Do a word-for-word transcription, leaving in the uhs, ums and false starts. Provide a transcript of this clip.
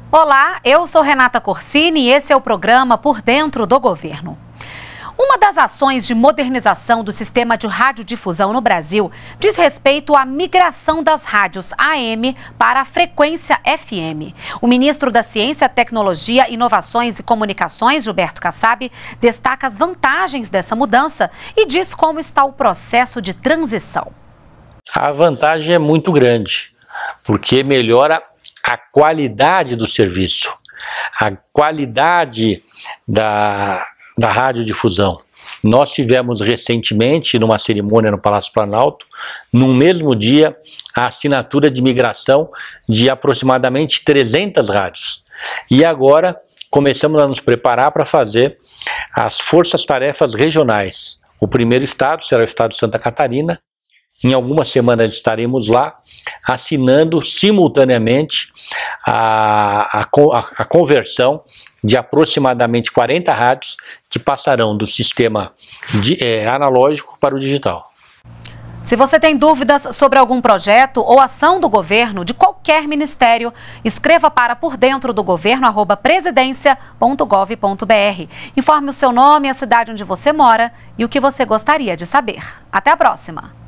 Olá, eu sou Renata Corsini e esse é o programa Por Dentro do Governo. Uma das ações de modernização do sistema de radiodifusão no Brasil diz respeito à migração das rádios A M para a frequência F M. O ministro da Ciência, Tecnologia, Inovações e Comunicações, Gilberto Kassab, destaca as vantagens dessa mudança e diz como está o processo de transição. A vantagem é muito grande, porque melhora a qualidade do serviço, a qualidade da, da radiodifusão. Nós tivemos recentemente, numa cerimônia no Palácio Planalto, no mesmo dia, a assinatura de migração de aproximadamente trezentas rádios. E agora começamos a nos preparar para fazer as forças-tarefas regionais. O primeiro estado será o estado de Santa Catarina. Em algumas semanas estaremos lá, assinando simultaneamente a, a, a conversão de aproximadamente quarenta rádios que passarão do sistema de, é, analógico para o digital. Se você tem dúvidas sobre algum projeto ou ação do governo, de qualquer ministério, escreva para por dentro do governo arroba presidência ponto gov ponto br. Informe o seu nome, a cidade onde você mora e o que você gostaria de saber. Até a próxima!